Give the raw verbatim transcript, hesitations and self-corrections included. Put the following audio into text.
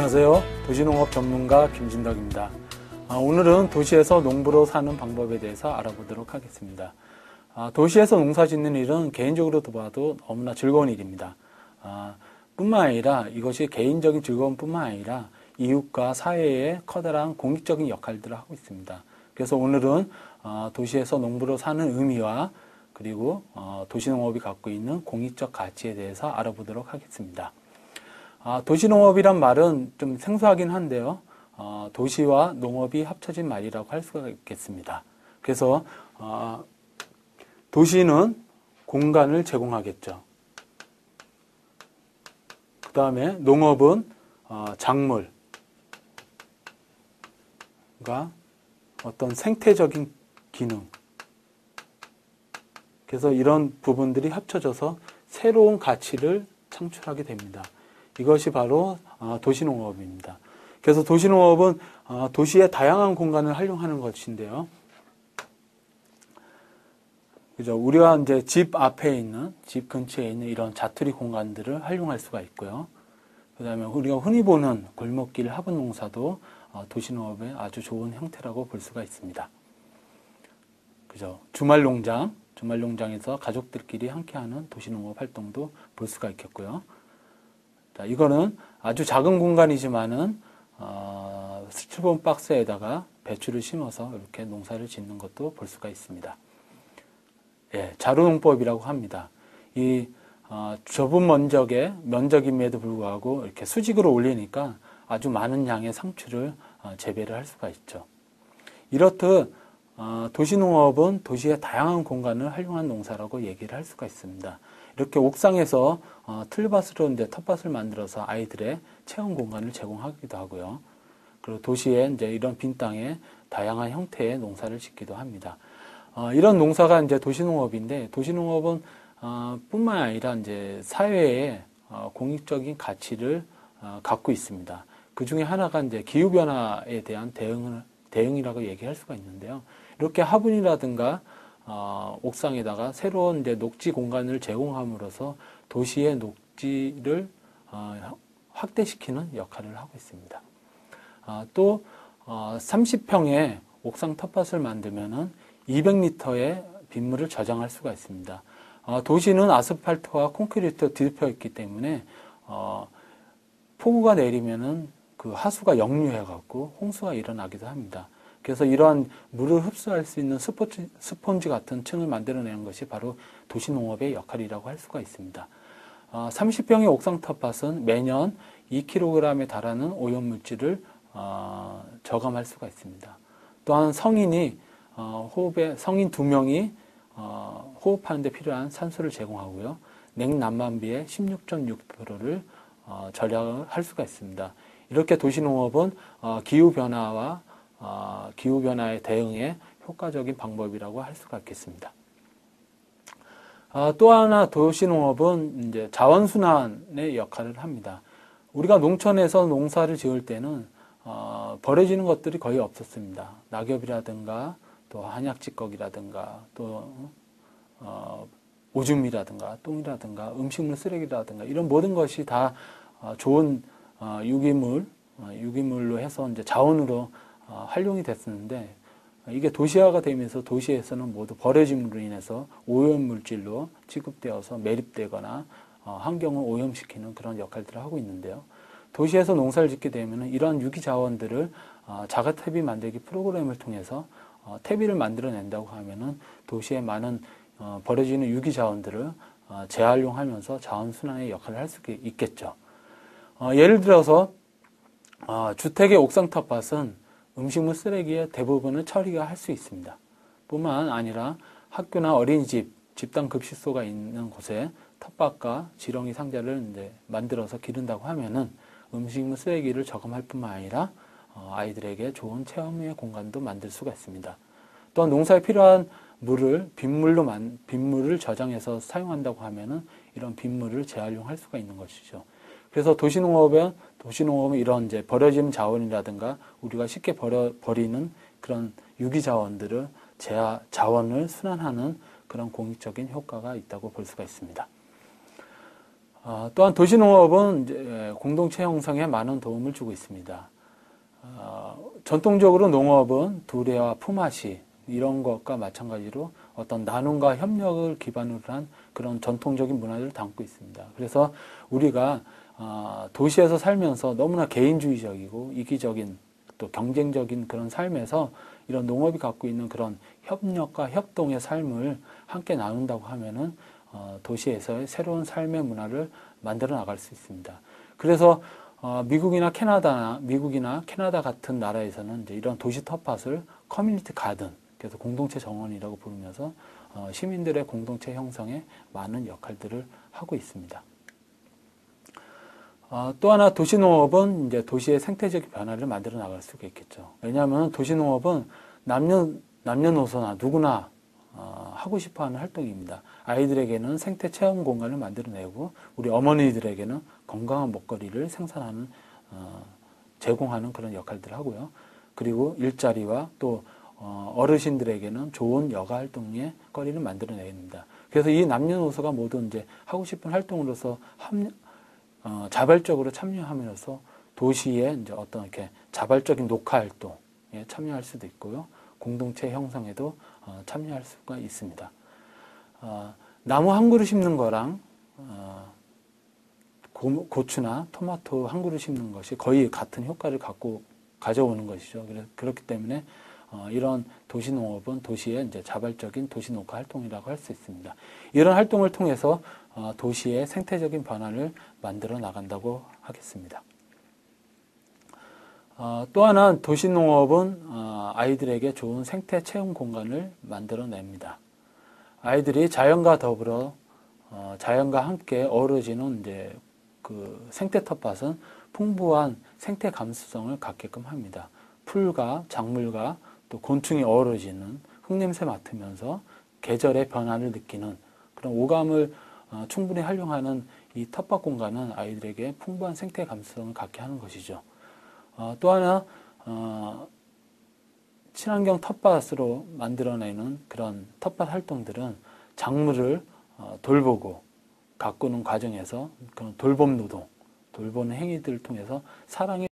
안녕하세요. 도시농업 전문가 김진덕입니다. 아, 오늘은 도시에서 농부로 사는 방법에 대해서 알아보도록 하겠습니다. 아, 도시에서 농사 짓는 일은 개인적으로 봐도 너무나 즐거운 일입니다. 아, 뿐만 아니라 이것이 개인적인 즐거움 뿐만 아니라 이웃과 사회에 커다란 공익적인 역할들을 하고 있습니다. 그래서 오늘은 어, 도시에서 농부로 사는 의미와 그리고 어, 도시농업이 갖고 있는 공익적 가치에 대해서 알아보도록 하겠습니다. 아, 도시농업이란 말은 좀 생소하긴 한데요. 어, 도시와 농업이 합쳐진 말이라고 할 수가 있겠습니다. 그래서 어, 도시는 공간을 제공하겠죠. 그 다음에 농업은 어, 작물, 그러니까 어떤 생태적인 기능. 그래서 이런 부분들이 합쳐져서 새로운 가치를 창출하게 됩니다. 이것이 바로 도시농업입니다. 그래서 도시농업은 도시의 다양한 공간을 활용하는 것인데요. 그죠? 우리가 이제 집 앞에 있는, 집 근처에 있는 이런 자투리 공간들을 활용할 수가 있고요. 그 다음에 우리가 흔히 보는 골목길 화분 농사도 도시농업의 아주 좋은 형태라고 볼 수가 있습니다. 그죠? 주말 농장, 주말 농장에서 가족들끼리 함께하는 도시농업 활동도 볼 수가 있겠고요. 자, 이거는 아주 작은 공간이지만은 어, 스티로폼 박스에다가 배추를 심어서 이렇게 농사를 짓는 것도 볼 수가 있습니다. 예, 자루농법이라고 합니다. 이 어, 좁은 면적의 면적임에도 불구하고 이렇게 수직으로 올리니까 아주 많은 양의 상추를 어, 재배를 할 수가 있죠. 이렇듯 어, 도시농업은 도시의 다양한 공간을 활용한 농사라고 얘기를 할 수가 있습니다. 이렇게 옥상에서 어, 틀밭으로 이제 텃밭을 만들어서 아이들의 체험 공간을 제공하기도 하고요. 그리고 도시에 이제 이런 빈 땅에 다양한 형태의 농사를 짓기도 합니다. 어, 이런 농사가 이제 도시농업인데 도시농업은 어, 뿐만 아니라 이제 사회에 어, 공익적인 가치를 어, 갖고 있습니다. 그 중에 하나가 이제 기후 변화에 대한 대응을 대응이라고 얘기할 수가 있는데요. 이렇게 화분이라든가 어, 옥상에다가 새로운 이제 녹지 공간을 제공함으로써 도시의 녹지를 어, 확대시키는 역할을 하고 있습니다. 어, 또 어, 삼십 평의 옥상 텃밭을 만들면은 이백 리터의 빗물을 저장할 수가 있습니다. 어, 도시는 아스팔트와 콘크리트 뒤덮여 있기 때문에 어, 폭우가 내리면은 그 하수가 역류해갖고 홍수가 일어나기도 합니다. 그래서 이러한 물을 흡수할 수 있는 스포츠, 스폰지 같은 층을 만들어내는 것이 바로 도시농업의 역할이라고 할 수가 있습니다. 어, 삼십 평의 옥상 텃밭은 매년 이 킬로그램에 달하는 오염물질을 어, 저감할 수가 있습니다. 또한 성인이 어, 호흡에 성인 두 명이 어, 호흡하는 데 필요한 산소를 제공하고요. 냉난방비의 십육 점 육 퍼센트를 어, 절약을 할 수가 있습니다. 이렇게 도시농업은 어, 기후변화와 어, 기후변화에 대응에 효과적인 방법이라고 할 수가 있겠습니다. 어, 또 하나 도시농업은 이제 자원순환의 역할을 합니다. 우리가 농촌에서 농사를 지을 때는 어, 버려지는 것들이 거의 없었습니다. 낙엽이라든가 또 한약찌꺼기라든가 또 어, 오줌이라든가 똥이라든가 음식물 쓰레기라든가 이런 모든 것이 다 어, 좋은 어, 유기물, 어, 유기물로 해서 이제 자원으로 어, 활용이 됐었는데 이게 도시화가 되면서 도시에서는 모두 버려짐으로 인해서 오염물질로 취급되어서 매립되거나 어, 환경을 오염시키는 그런 역할들을 하고 있는데요. 도시에서 농사를 짓게 되면 이러한 유기자원들을 어, 자가택비 만들기 프로그램을 통해서 어, 퇴비를 만들어낸다고 하면은 도시에 많은 어, 버려지는 유기자원들을 어, 재활용하면서 자원순환의 역할을 할 수 있겠죠. 어, 예를 들어서 어, 주택의 옥상 텃밭은 음식물 쓰레기의 대부분을 처리가 할 수 있습니다. 뿐만 아니라 학교나 어린이집, 집단 급식소가 있는 곳에 텃밭과 지렁이 상자를 이제 만들어서 기른다고 하면은 음식물 쓰레기를 저감할 뿐만 아니라 어, 아이들에게 좋은 체험의 공간도 만들 수가 있습니다. 또한 농사에 필요한 물을 빗물로 만, 빗물을 저장해서 사용한다고 하면은 이런 빗물을 재활용할 수가 있는 것이죠. 그래서 도시농업은, 도시농업은 이런 이제 버려진 자원이라든가 우리가 쉽게 버려, 버리는 그런 유기자원들을 재화, 자원을 순환하는 그런 공익적인 효과가 있다고 볼 수가 있습니다. 어, 또한 도시농업은 이제 공동체 형성에 많은 도움을 주고 있습니다. 어, 전통적으로 농업은 두레와 품앗이 이런 것과 마찬가지로 어떤 나눔과 협력을 기반으로 한 그런 전통적인 문화를 담고 있습니다. 그래서 우리가 어, 도시에서 살면서 너무나 개인주의적이고 이기적인 또 경쟁적인 그런 삶에서 이런 농업이 갖고 있는 그런 협력과 협동의 삶을 함께 나눈다고 하면은 어, 도시에서의 새로운 삶의 문화를 만들어 나갈 수 있습니다. 그래서 어, 미국이나 캐나다, 미국이나 캐나다 같은 나라에서는 이제 이런 도시 텃밭을 커뮤니티 가든, 그래서 공동체 정원이라고 부르면서 어, 시민들의 공동체 형성에 많은 역할들을 하고 있습니다. 어, 또 하나 도시농업은 이제 도시의 생태적 변화를 만들어 나갈 수가 있겠죠. 왜냐하면 도시농업은 남녀, 남녀노소나 누구나 어, 하고 싶어 하는 활동입니다. 아이들에게는 생태 체험 공간을 만들어내고 우리 어머니들에게는 건강한 먹거리를 생산하는, 어, 제공하는 그런 역할들을 하고요. 그리고 일자리와 또 어, 어르신들에게는 좋은 여가 활동의 거리를 만들어냅니다. 그래서 이 남녀노소가 모두 이제 하고 싶은 활동으로서 합, 어, 자발적으로 참여하면서 도시의 이제 어떤 이렇게 자발적인 녹화 활동에 참여할 수도 있고요. 공동체 형성에도 어, 참여할 수가 있습니다. 어, 나무 한 그루 심는 거랑 어, 고, 고추나 토마토 한 그루 심는 것이 거의 같은 효과를 갖고 가져오는 것이죠. 그래서 그렇기 때문에 어, 이런 도시농업은 도시의 이제 자발적인 도시녹화 활동이라고 할 수 있습니다. 이런 활동을 통해서 어, 도시의 생태적인 변화를 만들어 나간다고 하겠습니다. 어, 또 하나 도시농업은 어, 아이들에게 좋은 생태 체험 공간을 만들어냅니다. 아이들이 자연과 더불어 어, 자연과 함께 어우러지는 이제 그 생태 텃밭은 풍부한 생태 감수성을 갖게끔 합니다. 풀과 작물과 또 곤충이 어우러지는 흙냄새 맡으면서 계절의 변화를 느끼는 그런 오감을 어, 충분히 활용하는 이 텃밭 공간은 아이들에게 풍부한 생태 감수성을 갖게 하는 것이죠. 어, 또 하나 어, 친환경 텃밭으로 만들어내는 그런 텃밭 활동들은 작물을 어, 돌보고 가꾸는 과정에서 그런 돌봄 노동, 돌보는 행위들을 통해서 사랑의